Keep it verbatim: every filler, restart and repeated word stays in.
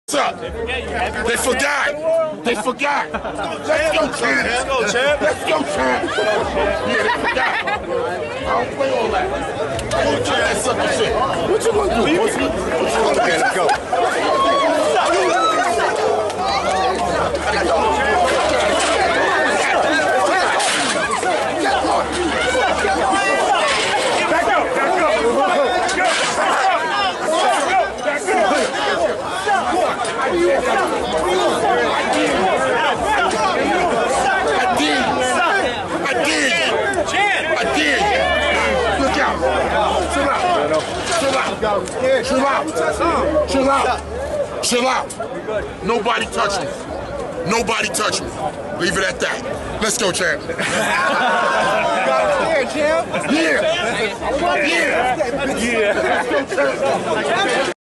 Up. They forgot. They forgot. Let's go, champ. Let's go, champ. Let's go, champ. Yeah, they forgot. I don't play all that. I don't try that sucker shit. What you gonna do? What you gonna do? Okay, let's go. Back up. Back Chill out. Chill out. Chill out. Nobody touch me. Nobody touch me. Leave it at that. Let's go, champ. You got it there, champ. Yeah. Yeah. Yeah. Let's go, champ.